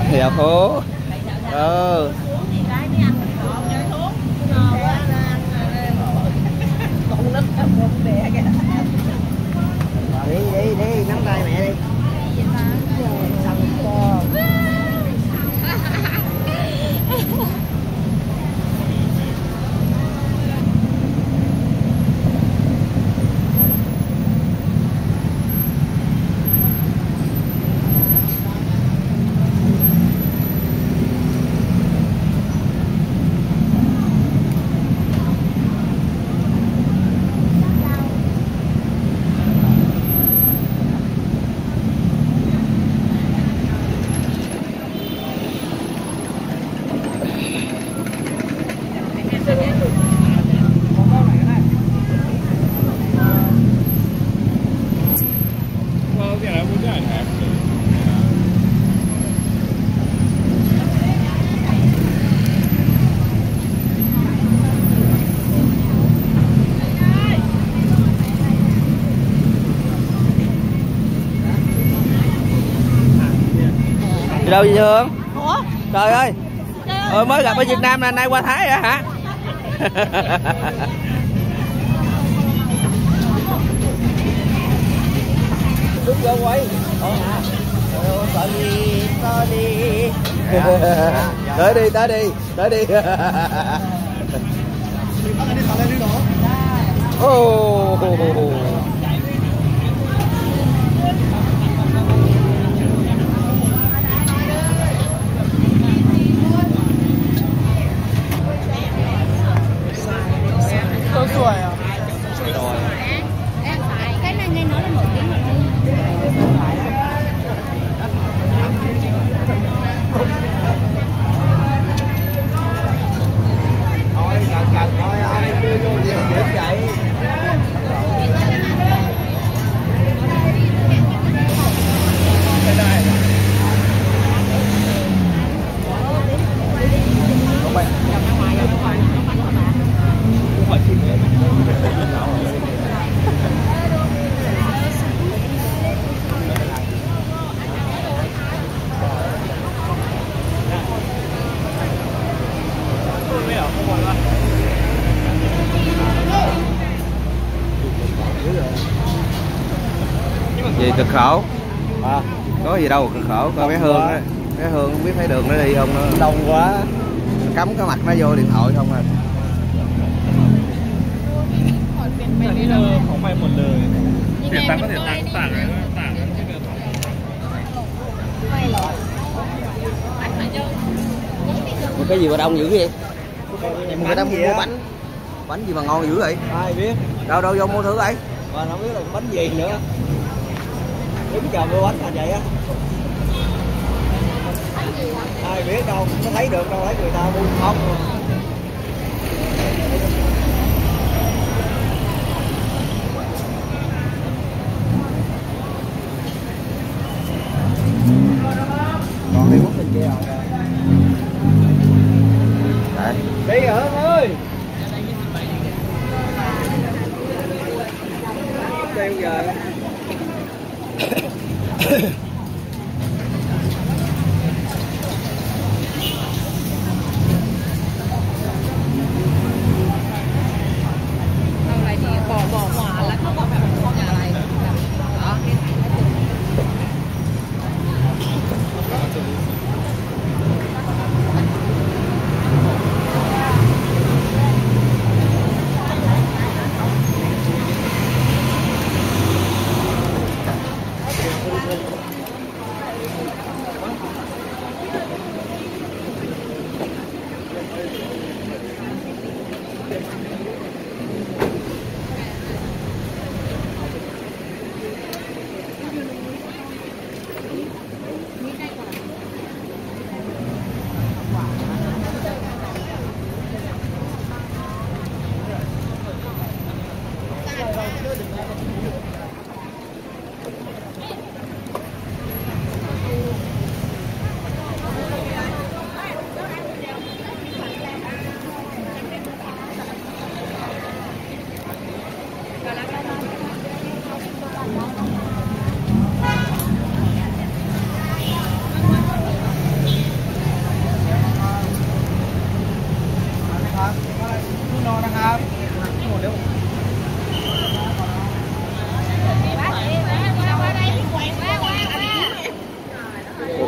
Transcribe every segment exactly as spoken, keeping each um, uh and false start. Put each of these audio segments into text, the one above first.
Dạo phố. Ừ. Đi đi đi, nắm tay mẹ đi. Đi đâu vậy Hương? Ủa? Trời ơi. Ờ, mới gặp ở Việt Nam là nay qua Thái rồi hả? Lúc vô quay. Ủa hả? Sorry, sorry. Tới đi, tới đi, tới đi. Oh. Tôi sủi à? Cái này nghe nói là nổi tiếng rồi. Thôi cần cần thôi anh đưa vô gì dễ chạy. Gì cực khổ? À, Có gì đâu cực khổ, coi bé Hương á. Bé Hương không biết thấy đường nó đi không nữa. đông quá. Cắm cái mặt nó vô điện thoại không à. Không phải một lời. Tiền tăng có thể tăng tảng tảng Một cái gì mà đông dữ vậy? Người ta Bánh gì mua á? bánh. Bánh gì mà ngon dữ vậy? Ai biết. Đâu đâu vô mua thử ấy. Mà không biết là bánh gì nữa. Đứng chờ mua bánh là vậy á. Ai biết đâu, có thấy được đâu, thấy người ta mua không. Còn đi quốc tình kia rồi. Đấy. Đi hả ơi. Đây giờ.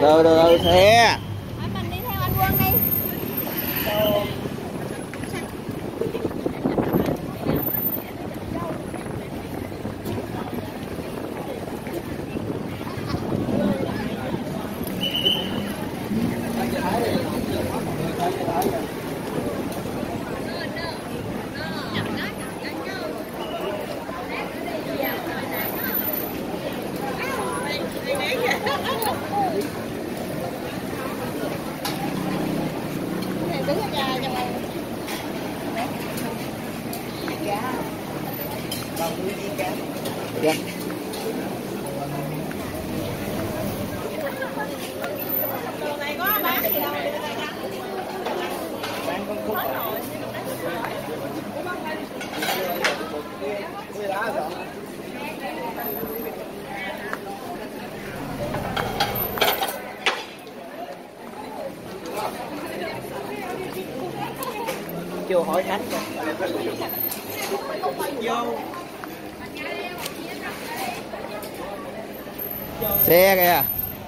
từ từ từ xe. Mình đi theo anh Quân đi. Dạ. Này có bán gì đâu. Bán con khúc chưa hỏi khách vô Xe kìa.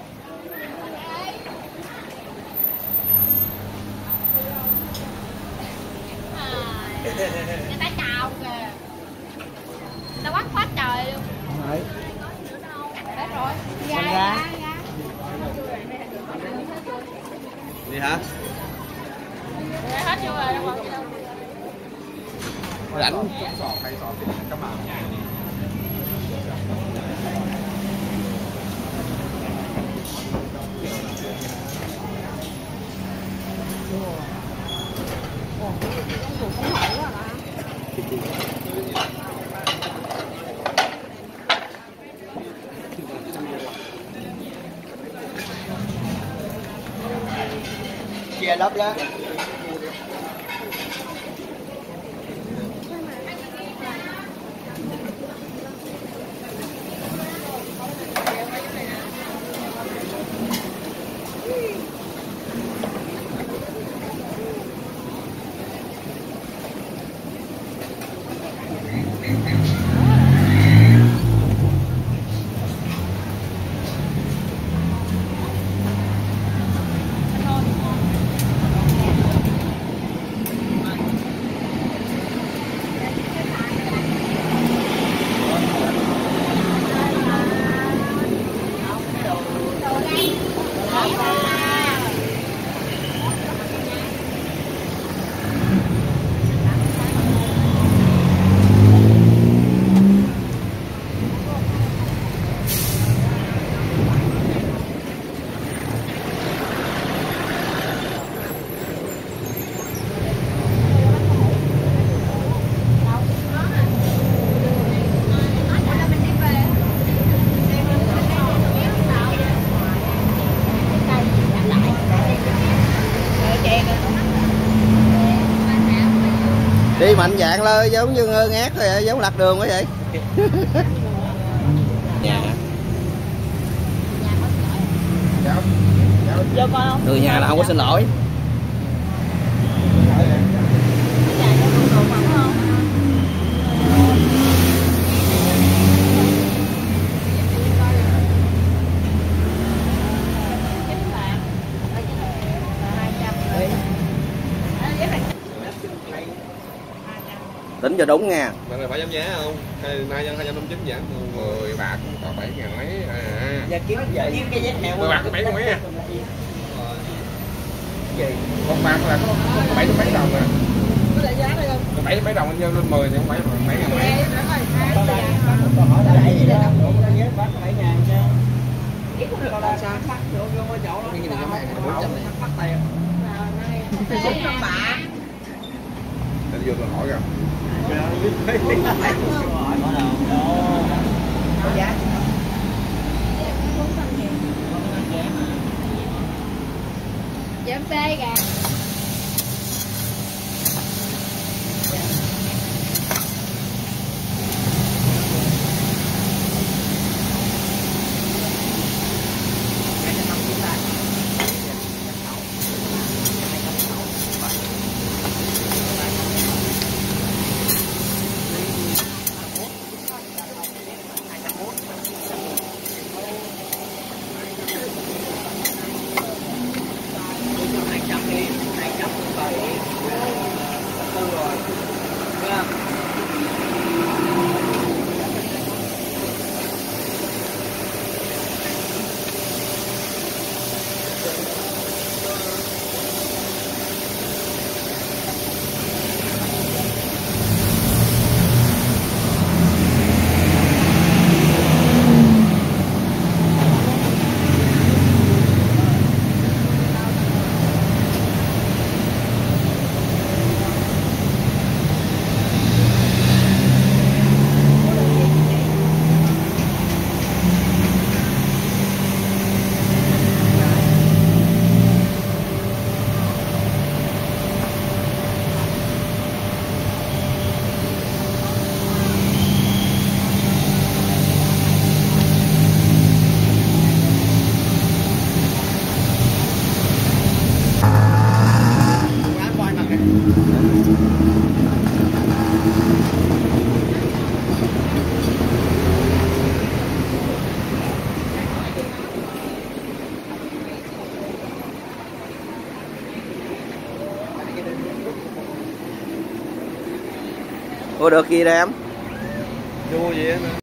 Người ta chào kìa. Người ta quát quát trời luôn. Đấy. Hết rồi. Ra ra ra. đi hả? Hết chưa rồi, đâu còn gì đâu. Rảnh. Chia lớp lá. Đi mạnh dạn lên giống như ngơ ngác rồi, giống lạc đường quá vậy. Nhà. Vô coi không? Người nhà là không có xin lỗi. Tính cho đúng nha. Bạn này phải giảm giá không? Hay nay dân hai trăm năm mươi chín giảm mười bạc có bảy ngàn mấy à. Giờ kiếm vậy kiếm cái giá heo. mười bạc có bảy ngàn mấy à. Gì? Một bạc là có bảy mấy đồng à. Có lại giá đây không? bảy mấy đồng anh nhân lên mười thì không phải bảy ngàn mấy. Câu hỏi là vậy đó. Giá bác bảy ngàn chứ. Câu là sao? Bắt vô vô chỗ đó. Cái này cho mày bốn trăm này. Bắt tiền. bốn trăm bạc. Để vô tôi hỏi rồi. Giá Giảm phê kìa. Ủa được gì đây em? Vui vậy đó.